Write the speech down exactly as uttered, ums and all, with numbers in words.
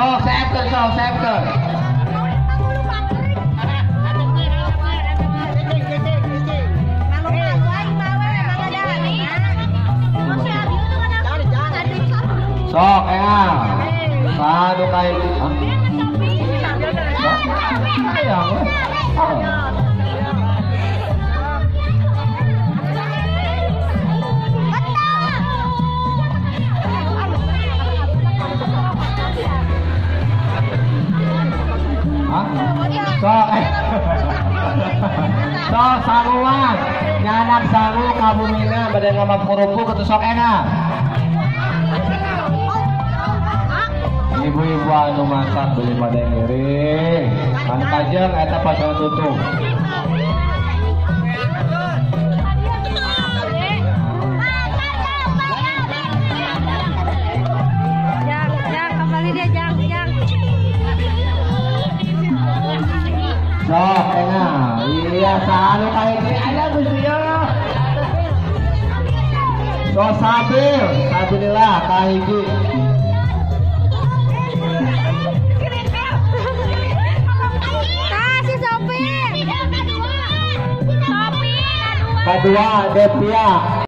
Sok septer, sok septer. Sok ya. Sadu kain. Sayang. Sok eh. Sok sanguan. Nyanak sangu kabumina bade ngama kurupu ketusok enak. Ibu-ibu anu masak beli pada ngiri. Anu kajeng eta pasal tutup. Jang, jang kembali dia jang, jang. Sok enak. Iya selalu kayak gini aja Gusti ya. Sok sabil, sabilillah kahiji. Kedua Devia.